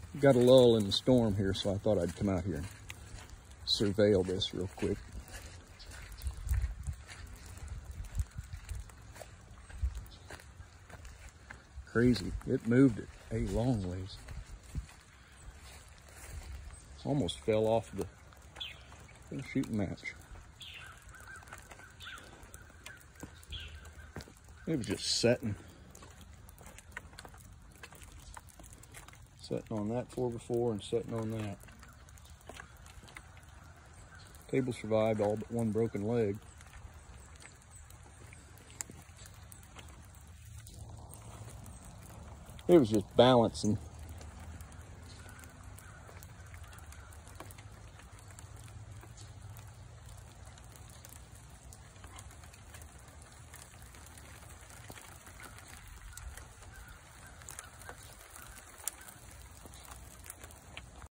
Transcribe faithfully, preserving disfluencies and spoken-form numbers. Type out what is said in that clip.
got a lull in the storm here, so I thought I'd come out here and surveil this real quick. Crazy, it moved it a long ways. Almost fell off the, the shooting match. It was just setting. Setting on that four by four and setting on that. Table survived all but one broken leg. It was just balancing.